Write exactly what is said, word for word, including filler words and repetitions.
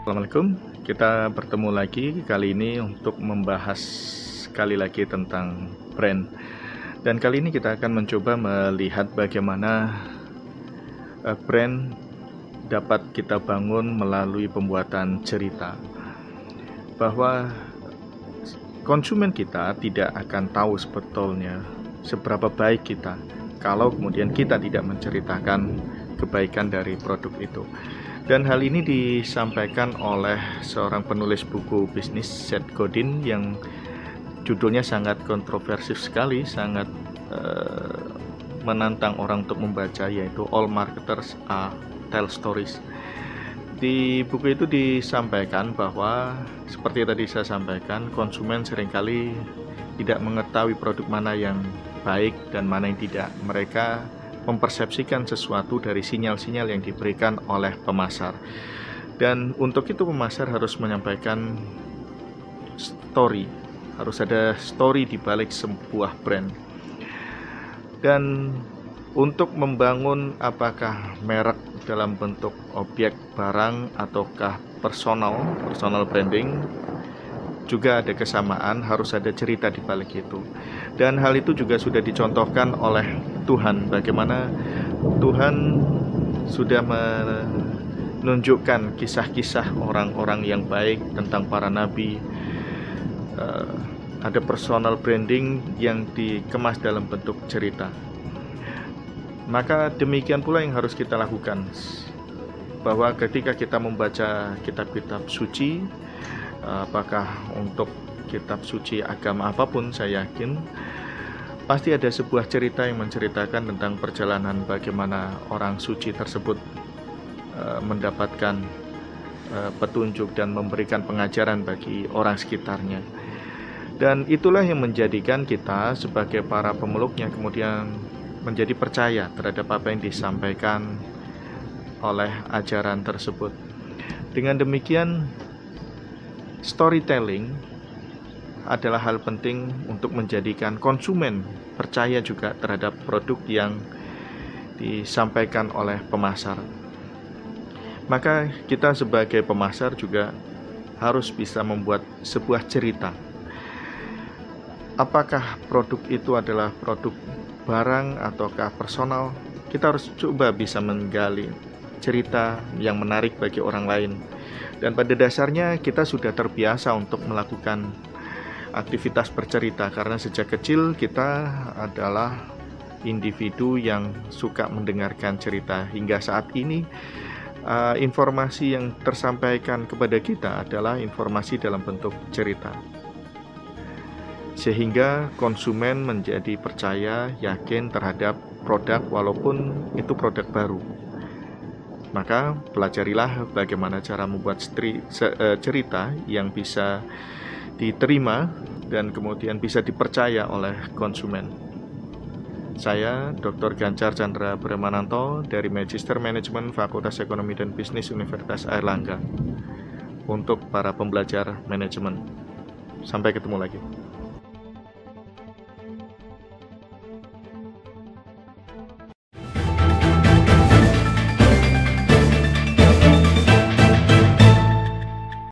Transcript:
Assalamualaikum, kita bertemu lagi kali ini untuk membahas sekali lagi tentang brand. Dan kali ini kita akan mencoba melihat bagaimana uh, brand dapat kita bangun melalui pembuatan cerita. Bahwa konsumen kita tidak akan tahu sebetulnya seberapa baik kita kalau kemudian kita tidak menceritakan kebaikan dari produk itu. Dan hal ini disampaikan oleh seorang penulis buku bisnis, Seth Godin, yang judulnya sangat kontroversif sekali, sangat uh, menantang orang untuk membaca, yaitu All Marketers Are Tell Stories. Di buku itu disampaikan bahwa seperti tadi saya sampaikan, konsumen seringkali tidak mengetahui produk mana yang baik dan mana yang tidak. Mereka mempersepsikan sesuatu dari sinyal-sinyal yang diberikan oleh pemasar. Dan untuk itu pemasar harus menyampaikan story, harus ada story di balik sebuah brand. Dan untuk membangun apakah merek dalam bentuk objek, barang, ataukah personal, personal branding, juga ada kesamaan, harus ada cerita di balik itu. Dan hal itu juga sudah dicontohkan oleh Tuhan, bagaimana Tuhan sudah menunjukkan kisah-kisah orang-orang yang baik tentang para nabi. Uh, ada personal branding yang dikemas dalam bentuk cerita. Maka demikian pula yang harus kita lakukan, bahwa ketika kita membaca kitab-kitab suci, apakah untuk kitab suci agama apapun, saya yakin pasti ada sebuah cerita yang menceritakan tentang perjalanan bagaimana orang suci tersebut uh, mendapatkan uh, petunjuk dan memberikan pengajaran bagi orang sekitarnya. Dan itulah yang menjadikan kita sebagai para pemeluknya kemudian menjadi percaya terhadap apa yang disampaikan oleh ajaran tersebut. Dengan demikian, storytelling adalah hal penting untuk menjadikan konsumen percaya juga terhadap produk yang disampaikan oleh pemasar. Maka kita sebagai pemasar juga harus bisa membuat sebuah cerita. Apakah produk itu adalah produk barang ataukah personal? Kita harus coba bisa menggali cerita yang menarik bagi orang lain. Dan pada dasarnya kita sudah terbiasa untuk melakukan aktivitas bercerita, karena sejak kecil kita adalah individu yang suka mendengarkan cerita. Hingga saat ini uh, informasi yang tersampaikan kepada kita adalah informasi dalam bentuk cerita, sehingga konsumen menjadi percaya, yakin terhadap produk walaupun itu produk baru. Maka pelajarilah bagaimana cara membuat cerita yang bisa diterima dan kemudian bisa dipercaya oleh konsumen. Saya Doktor Gancar Chandra Bramananto dari Magister Manajemen Fakultas Ekonomi dan Bisnis Universitas Airlangga untuk para pembelajar manajemen. Sampai ketemu lagi.